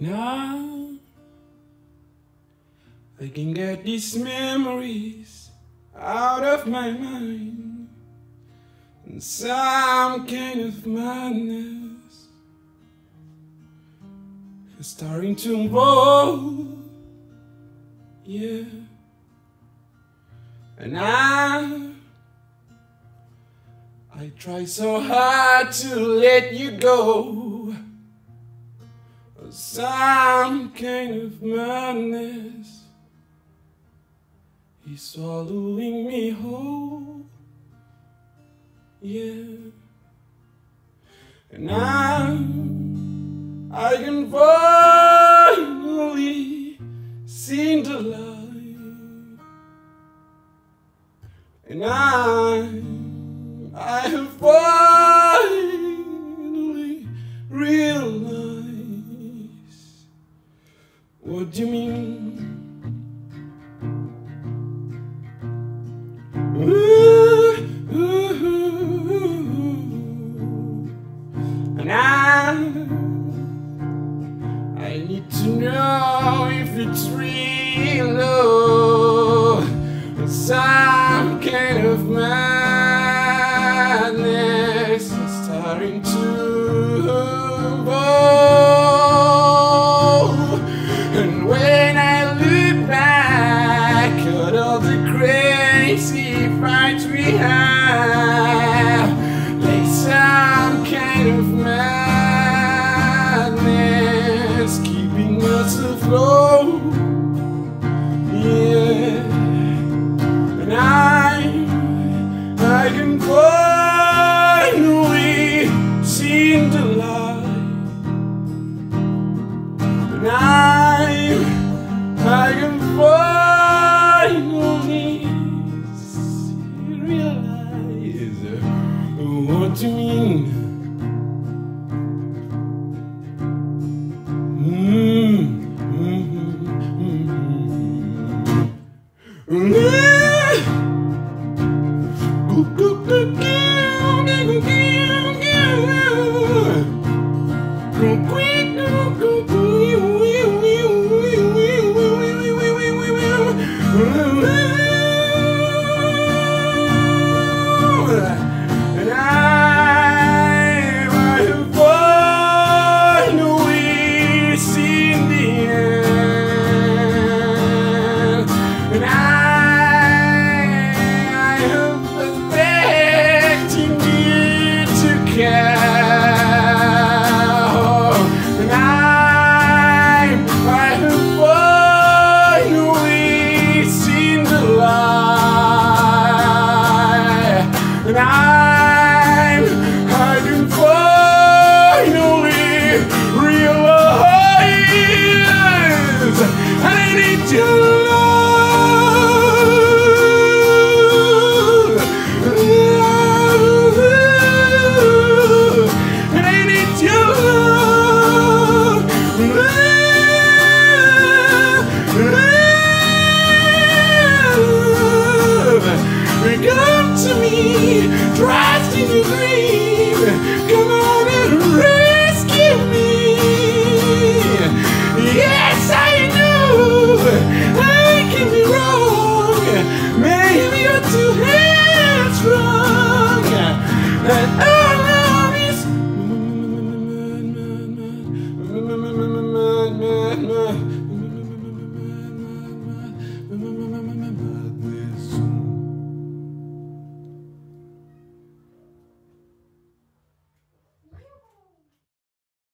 Now I can get these memories out of my mind, and some kind of madness is starting to involve, yeah. And I try so hard to let you go. Some kind of madness is swallowing me whole, yeah. And I can finally see the light, and I have finally realized what you mean. Ooh, ooh, ooh. And I need to know if it's real love, or some kind of madness is starting to evolve. And when I look back at all the crazy fights we have, like some kind of madness keeping us afloat, yeah. And I can finally see the light, and I can finally realize what you mean. And I have finally seen the end, and I have expecting you to care, and I have finally seen the light, and I can finally realize I need your love, and I need your love, come to me, dressed in your dream, come on and rescue me. Yes, I know I can be wrong, maybe you're too headstrong,